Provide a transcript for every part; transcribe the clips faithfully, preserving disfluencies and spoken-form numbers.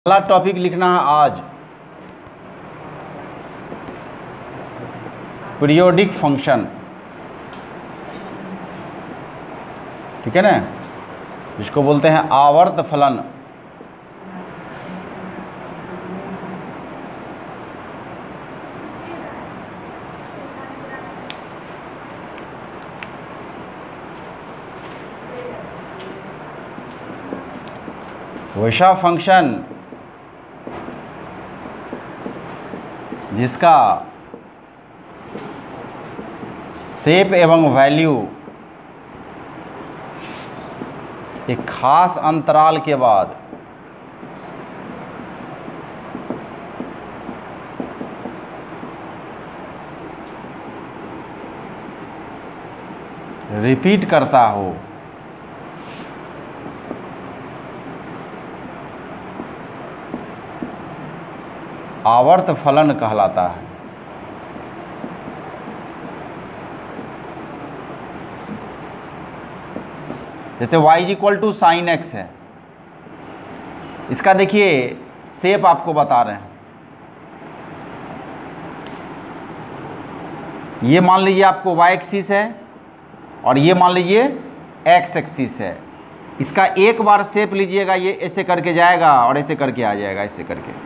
पहला टॉपिक लिखना है आज पीरियोडिक फंक्शन। ठीक है ना, जिसको बोलते हैं आवर्त फलन। वैसा फंक्शन जिसका शेप एवं वैल्यू एक खास अंतराल के बाद रिपीट करता हो, आवर्त फलन कहलाता है। जैसे y is equal to sine x है, इसका देखिए शेप आपको बता रहे हैं। ये मान लीजिए आपको y एक्सिस है और ये मान लीजिए x एक्सिस है। इसका एक बार शेप लीजिएगा, ये ऐसे करके जाएगा और ऐसे करके आ जाएगा, ऐसे करके।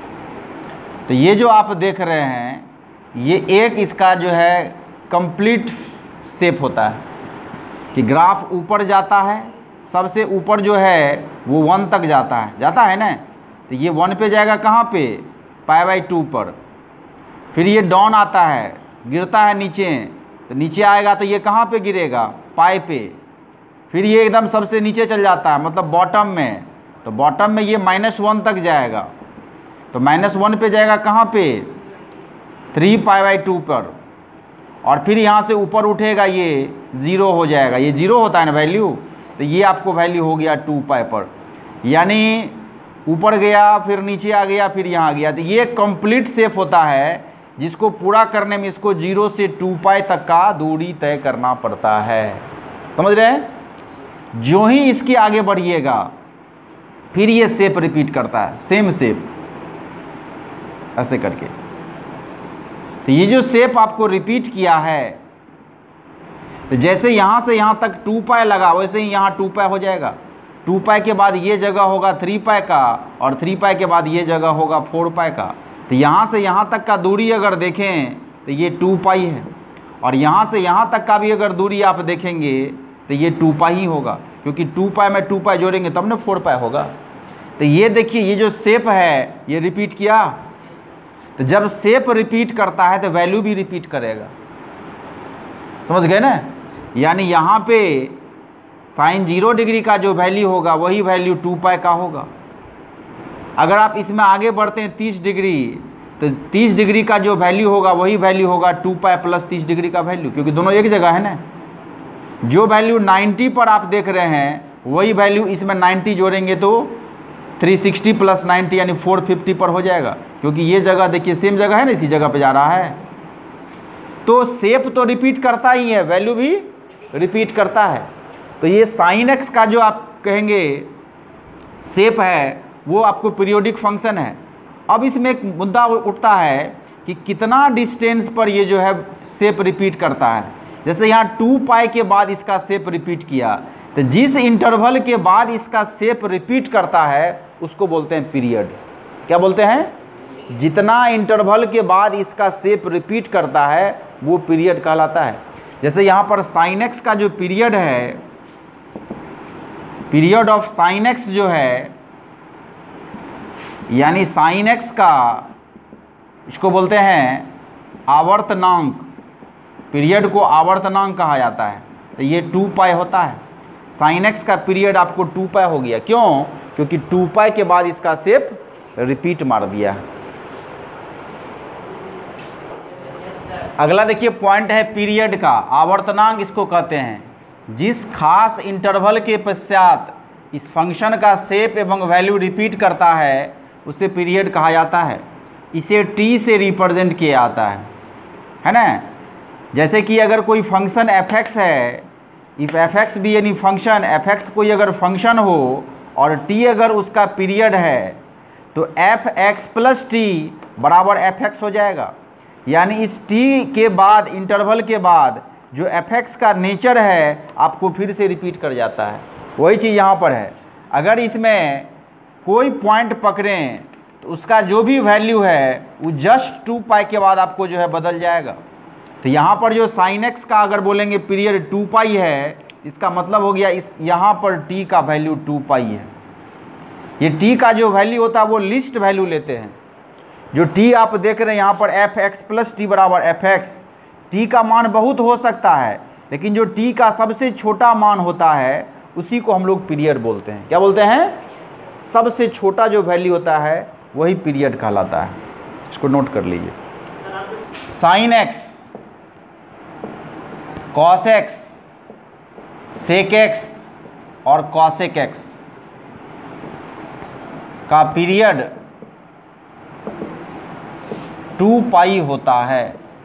तो ये जो आप देख रहे हैं, ये एक इसका जो है कंप्लीट शेप होता है कि ग्राफ ऊपर जाता है, सबसे ऊपर जो है वो वन तक जाता है, जाता है ना। तो ये वन पे जाएगा, कहाँ पे, पाई बाई टू पर। फिर ये डाउन आता है, गिरता है नीचे, तो नीचे आएगा तो ये कहाँ पे गिरेगा, पाई पे। फिर ये एकदम सबसे नीचे चल जाता है, मतलब बॉटम में। तो बॉटम में ये माइनस वन तक जाएगा, तो माइनस वन पे जाएगा कहाँ पे, थ्री पाई बाई टू पर। और फिर यहाँ से ऊपर उठेगा, ये ज़ीरो हो जाएगा। ये ज़ीरो होता है ना वैल्यू, तो ये आपको वैल्यू हो गया टू पाई पर। यानी ऊपर गया, फिर नीचे आ गया, फिर यहाँ गया। तो ये कंप्लीट शेप होता है, जिसको पूरा करने में इसको जीरो से टू पाई तक का दूरी तय करना पड़ता है। समझ रहे हैं। जो ही इसके आगे बढ़िएगा, फिर ये शेप रिपीट करता है, सेम शेप ऐसे करके। तो ये जो शेप आपको रिपीट किया है, तो जैसे यहाँ से यहाँ तक टू पाई लगा, वैसे ही यहाँ टू पाई हो जाएगा। टू पाई के बाद ये जगह होगा थ्री पाई का, और थ्री पाई के बाद ये जगह होगा फोर पाई का। तो यहाँ से यहाँ तक का दूरी अगर देखें तो ये टू पाई है, और यहाँ से यहाँ तक का भी अगर दूरी आप देखेंगे तो ये टू पाई ही होगा, क्योंकि टू पाई में टू पाई जोड़ेंगे तब ना फोर पाई होगा। तो ये देखिए, ये जो शेप है ये रिपीट किया। तो जब शेप रिपीट करता है तो वैल्यू भी रिपीट करेगा। समझ गए ना। यानी यहाँ पे साइन जीरो डिग्री का जो वैल्यू होगा वही वैल्यू टू पाई का होगा। अगर आप इसमें आगे बढ़ते हैं तीस डिग्री, तो तीस डिग्री का जो वैल्यू होगा वही वैल्यू होगा टू पाई प्लस तीस डिग्री का वैल्यू, क्योंकि दोनों एक जगह है ना। जो वैल्यू नाइन्टी पर आप देख रहे हैं वही वैल्यू इसमें नाइन्टी जोड़ेंगे तो थ्री सिक्सटी प्लस नाइन्टी यानी फोर फिफ्टी पर हो जाएगा, क्योंकि ये जगह देखिए सेम जगह है ना, इसी जगह पे जा रहा है। तो शेप तो रिपीट करता ही है, वैल्यू भी रिपीट करता है। तो ये साइन एक्स का जो आप कहेंगे शेप है वो आपको पीरियोडिक फंक्शन है। अब इसमें एक मुद्दा उठता है कि कितना डिस्टेंस पर ये जो है शेप रिपीट करता है। जैसे यहाँ टू पाई के बाद इसका शेप रिपीट किया, तो जिस इंटरवल के बाद इसका शेप रिपीट करता है उसको बोलते हैं पीरियड। क्या बोलते हैं, जितना इंटरवल के बाद इसका शेप रिपीट करता है वो पीरियड कहलाता है। जैसे यहाँ पर साइन एक्स का जो पीरियड है, पीरियड ऑफ साइन एक्स जो है, यानी साइन एक्स का, इसको बोलते हैं आवर्तनांक। पीरियड को आवर्तनांक कहा जाता है। तो ये टू पाई होता है। साइन एक्स का पीरियड आपको टू पाई हो गया, क्यों, क्योंकि टू पाई के बाद इसका शेप रिपीट मार दिया। अगला देखिए पॉइंट है पीरियड का। आवर्तनांक इसको कहते हैं। जिस खास इंटरवल के पश्चात इस फंक्शन का शेप एवं वैल्यू रिपीट करता है उसे पीरियड कहा जाता है। इसे टी से रिप्रेजेंट किया जाता है, है ना। जैसे कि अगर कोई फंक्शन एफ एक्स है, if f x be any function, f x कोई अगर फंक्शन हो और टी अगर उसका पीरियड है, तो एफ एक्स प्लस टी बराबर एफ एक्स हो जाएगा। यानी इस टी के बाद, इंटरवल के बाद जो एफ एक्स का नेचर है आपको फिर से रिपीट कर जाता है। वही चीज़ यहाँ पर है। अगर इसमें कोई पॉइंट पकड़ें तो उसका जो भी वैल्यू है वो जस्ट टू पाई के बाद आपको जो है बदल जाएगा। तो यहाँ पर जो साइन एक्स का अगर बोलेंगे पीरियड टू पाई है, इसका मतलब हो गया इस यहाँ पर टी का वैल्यू टू पाई है। ये टी का जो वैल्यू होता है वो लिस्ट वैल्यू लेते हैं। जो टी आप देख रहे हैं यहाँ पर एफ एक्स प्लस टी बराबर एफ एक्स, टी का मान बहुत हो सकता है, लेकिन जो टी का सबसे छोटा मान होता है उसी को हम लोग पीरियड बोलते हैं। क्या बोलते हैं? सबसे छोटा जो वैल्यू होता है वही पीरियड कहलाता है। इसको नोट कर लीजिए। Sine x, cos x, sec x और कॉसेक एक्स का पीरियड टू पाई होता है।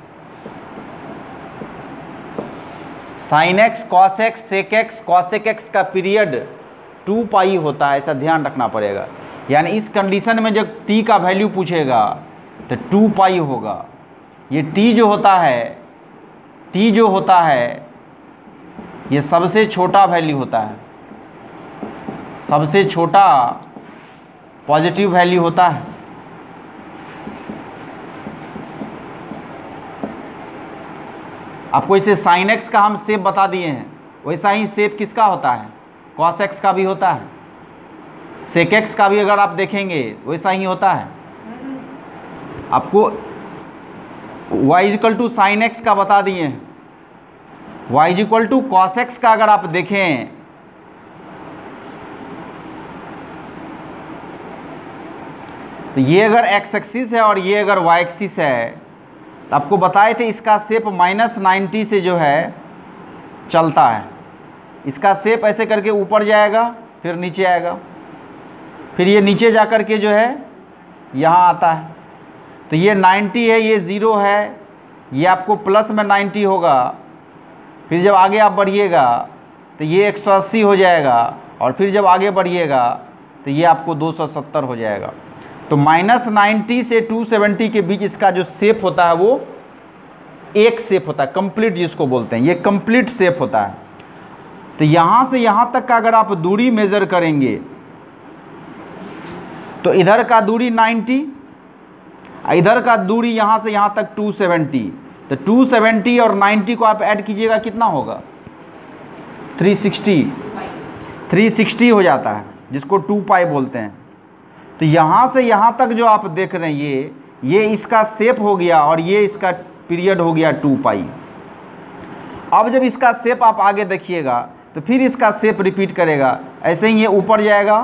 Sine x, cos x, sec x, cosec x का पीरियड टू पाई होता है, ऐसा ध्यान रखना पड़ेगा। यानी इस कंडीशन में जब टी का वैल्यू पूछेगा तो टू पाई होगा। ये टी जो होता है, टी जो होता है ये सबसे छोटा वैल्यू होता है, सबसे छोटा पॉजिटिव वैल्यू होता है। आपको इसे साइन एक्स का हम शेप बता दिए हैं, वैसा ही शेप किसका होता है? कॉस एक्स का भी होता है, सेक एक्स का भी अगर आप देखेंगे वैसा ही होता है। आपको y equal to sine x का बता दिए हैं, y equal to cos x का अगर आप देखें तो ये अगर x एक्सिस है और ये अगर y एक्सिस है, तो आपको बताए थे इसका शेप माइनस नाइन्टी से जो है चलता है। इसका शेप ऐसे करके ऊपर जाएगा फिर नीचे आएगा, फिर ये नीचे जा कर के जो है यहाँ आता है। तो ये नाइन्टी है, ये ज़ीरो है, ये आपको प्लस में नाइन्टी होगा। फिर जब आगे आप बढ़िएगा तो ये एक सौ अस्सी हो जाएगा, और फिर जब आगे बढ़िएगा तो ये आपको दो सौ सत्तर हो जाएगा। तो माइनस नाइन्टी से टू सेवेंटी के बीच इसका जो शेप होता है वो एक शेप होता है, कंप्लीट जिसको बोलते हैं, ये कंप्लीट शेप होता है। तो यहाँ से यहाँ तक का अगर आप दूरी मेज़र करेंगे तो इधर का दूरी नाइन्टी, इधर का दूरी यहाँ से यहाँ तक टू सेवेंटी। तो टू सेवेंटी और नाइन्टी को आप ऐड कीजिएगा, कितना होगा? Three sixty. थ्री सिक्सटी हो जाता है, जिसको टू पाई बोलते हैं। तो यहाँ से यहाँ तक जो आप देख रहे हैं ये ये इसका शेप हो गया और ये इसका पीरियड हो गया टू पाई। अब जब इसका शेप आप आगे देखिएगा तो फिर इसका शेप रिपीट करेगा, ऐसे ही ये ऊपर जाएगा,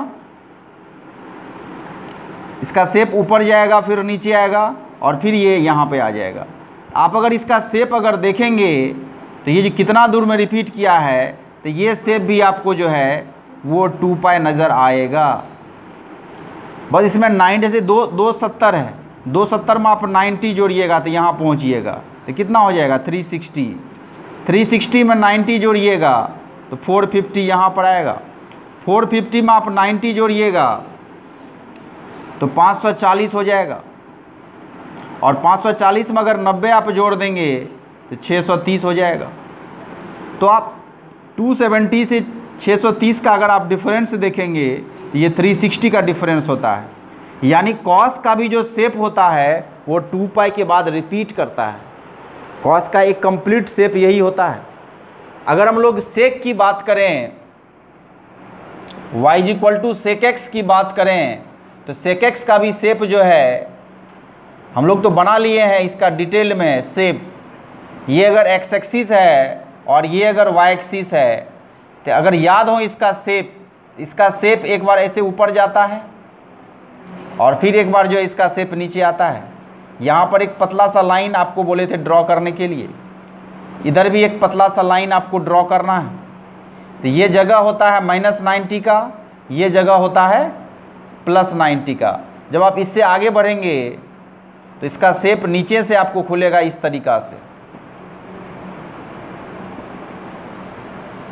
इसका शेप ऊपर जाएगा फिर नीचे आएगा और फिर ये यहाँ पे आ जाएगा। आप अगर इसका शेप अगर देखेंगे तो ये जो कितना दूर में रिपीट किया है, तो ये शेप भी आपको जो है वो टू पाई नज़र आएगा। बस इसमें नाइन्टी से दो दो सत्तर है, दो सत्तर में आप नाइन्टी जोड़िएगा तो यहाँ पहुँचिएगा तो कितना हो जाएगा? Three sixty. थ्री सिक्सटी में नाइन्टी जोड़िएगा तो फोर फिफ्टी यहाँ पर आएगा। फोर फिफ्टी में आप नाइन्टी जोड़िएगा तो पाँच सौ चालीस हो जाएगा, और पाँच सौ चालीस में अगर नब्बे आप जोड़ देंगे तो छः सौ तीस हो जाएगा। तो आप टू सेवेंटी से छः सौ तीस का अगर आप डिफरेंस देखेंगे तो ये थ्री सिक्सटी का डिफरेंस होता है। यानी कॉस का भी जो शेप होता है वो टू पाई के बाद रिपीट करता है। कॉस का एक कंप्लीट शेप यही होता है। अगर हम लोग सेक की बात करें, y equal to sec x की बात करें, तो सेक एक्स का भी शेप जो है हम लोग तो बना लिए हैं इसका डिटेल में शेप। ये अगर एक्स एक्सिस है और ये अगर वाई एक्सिस है, तो अगर याद हो इसका शेप, इसका शेप एक बार ऐसे ऊपर जाता है और फिर एक बार जो इसका शेप नीचे आता है। यहाँ पर एक पतला सा लाइन आपको बोले थे ड्रॉ करने के लिए, इधर भी एक पतला सा लाइन आपको ड्रॉ करना है। तो ये जगह होता है माइनस नाइन्टी का, ये जगह होता है प्लस नाइन्टी का। जब आप इससे आगे बढ़ेंगे तो इसका शेप नीचे से आपको खुलेगा इस तरीक़ा से।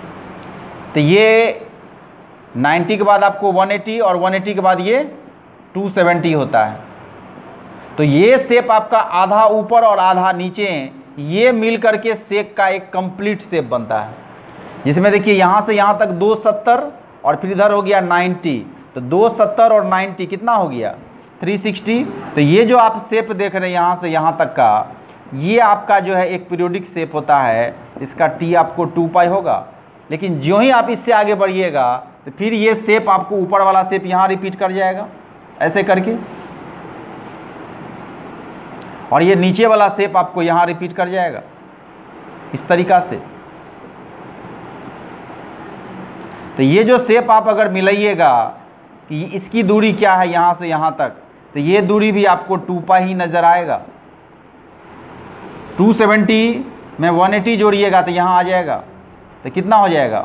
तो ये नाइन्टी के बाद आपको वन एटी और वन एटी के बाद ये टू सेवेंटी होता है। तो ये शेप आपका आधा ऊपर और आधा नीचे, ये मिल करके सेक का एक कंप्लीट शेप बनता है, जिसमें देखिए यहाँ से यहाँ तक दो सत्तर और फिर इधर हो गया नाइन्टी, तो दो सत्तर और नाइन्टी कितना हो गया थ्री सिक्सटी। तो ये जो आप शेप देख रहे हैं यहाँ से यहाँ तक का, ये आपका जो है एक पीरियोडिक शेप होता है, इसका टी आपको टू पाई होगा। लेकिन जो ही आप इससे आगे बढ़िएगा तो फिर ये शेप आपको ऊपर वाला शेप यहाँ रिपीट कर जाएगा ऐसे करके, और ये नीचे वाला शेप आपको यहाँ रिपीट कर जाएगा इस तरीक़ा से। तो ये जो शेप आप अगर मिलाइएगा कि इसकी दूरी क्या है यहाँ से यहाँ तक, तो ये दूरी भी आपको टू पाई ही नज़र आएगा। टू सेवेंटी में वन एटी जोड़िएगा तो यहाँ आ जाएगा, तो कितना हो जाएगा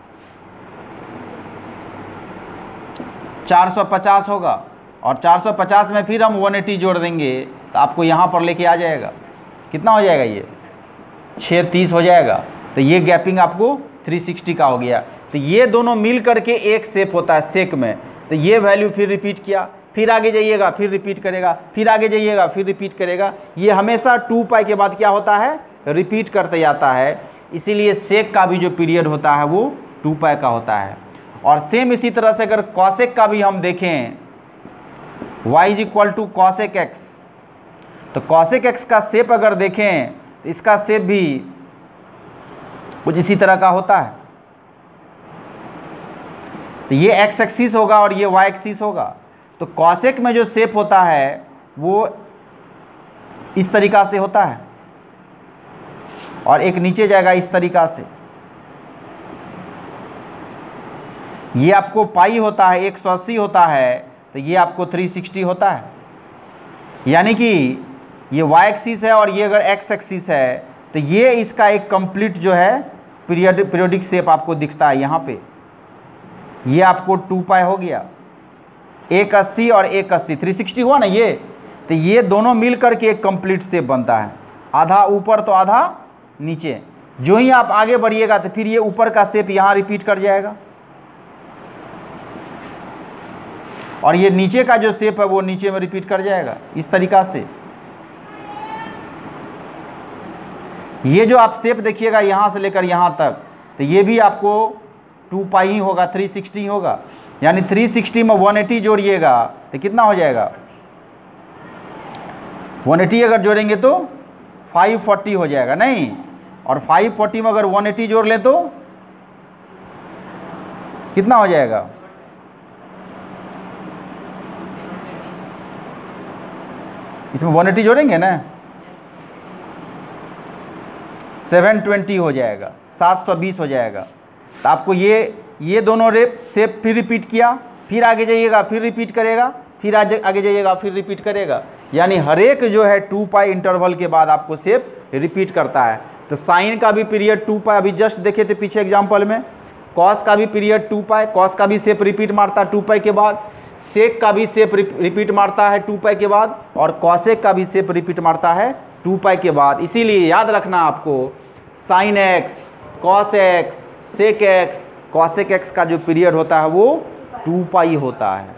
चार सौ पचास होगा, और चार सौ पचास में फिर हम वन एटी जोड़ देंगे तो आपको यहाँ पर लेके आ जाएगा, कितना हो जाएगा ये छः तीस हो जाएगा। तो ये गैपिंग आपको थ्री सिक्सटी का हो गया। तो ये दोनों मिल करके एक शेप होता है सेक में। तो ये वैल्यू फिर रिपीट किया, फिर आगे जाइएगा फिर रिपीट करेगा, फिर आगे जाइएगा फिर रिपीट करेगा। ये हमेशा टू पाई के बाद क्या होता है रिपीट करते जाता है, इसीलिए सेक का भी जो पीरियड होता है वो टू पाई का होता है। और सेम इसी तरह से अगर कॉसेक का भी हम देखें, y is equal to cosec x, तो कॉसेक एक्स का शेप अगर देखें तो इसका शेप भी कुछ इसी तरह का होता है। तो ये एक्स एक्सिस होगा और ये वाई एक्सिस होगा। तो कॉसेक में जो शेप होता है वो इस तरीक़ा से होता है, और एक नीचे जाएगा इस तरीक़ा से। ये आपको पाई होता है एक सौ अस्सी होता है, तो ये आपको थ्री सिक्सटी होता है। यानी कि ये वाई एक्सिस है और ये अगर एक्स एक्सिस है, तो ये इसका एक कंप्लीट जो है पीरियड पीरियोडिक शेप आपको दिखता है यहाँ पे। ये आपको टू पाई हो गया, एक अस्सी और एक अस्सी थ्री सिक्सटी हुआ ना ये। तो ये दोनों मिल करके एक कंप्लीट शेप बनता है, आधा ऊपर तो आधा नीचे। जो ही आप आगे बढ़िएगा तो फिर ये ऊपर का शेप यहाँ रिपीट कर जाएगा, और ये नीचे का जो शेप है वो नीचे में रिपीट कर जाएगा इस तरीक़ा से। ये जो आप शेप देखिएगा यहाँ से लेकर यहाँ तक, तो ये भी आपको टू पाई ही होगा, थ्री सिक्सटी होगा। यानी थ्री सिक्सटी में वन एटी जोड़िएगा तो कितना हो जाएगा, वन एटी अगर जोड़ेंगे तो फाइव फोर्टी हो जाएगा नहीं, और फाइव फोर्टी में अगर वन एटी जोड़ लें तो कितना हो जाएगा, इसमें वन एटी जोड़ेंगे ना सेवन ट्वेंटी हो जाएगा, सात सौ बीस हो जाएगा। तो आपको ये ये दोनों रेप शेप फिर रिपीट किया, फिर आगे जाइएगा फिर रिपीट करेगा, फिर आगे आगे जाइएगा फिर रिपीट करेगा। यानी हर एक जो है टू पाई इंटरवल के बाद आपको शेप रिपीट करता है। तो साइन का भी पीरियड टू पाई, अभी जस्ट देखे थे पीछे एग्जाम्पल में। कॉस का भी पीरियड टू पाई, कॉस का भी शेप रिपीट मारता है टू पाई के बाद। सेक का भी शेप रिपीट मारता है टू पाई के बाद, और कॉसेक का भी शेप रिपीट मारता है टू पाई के बाद। इसीलिए याद रखना आपको sine x, cos x, sec x, cosec x का जो पीरियड होता है वो टू पाई होता है।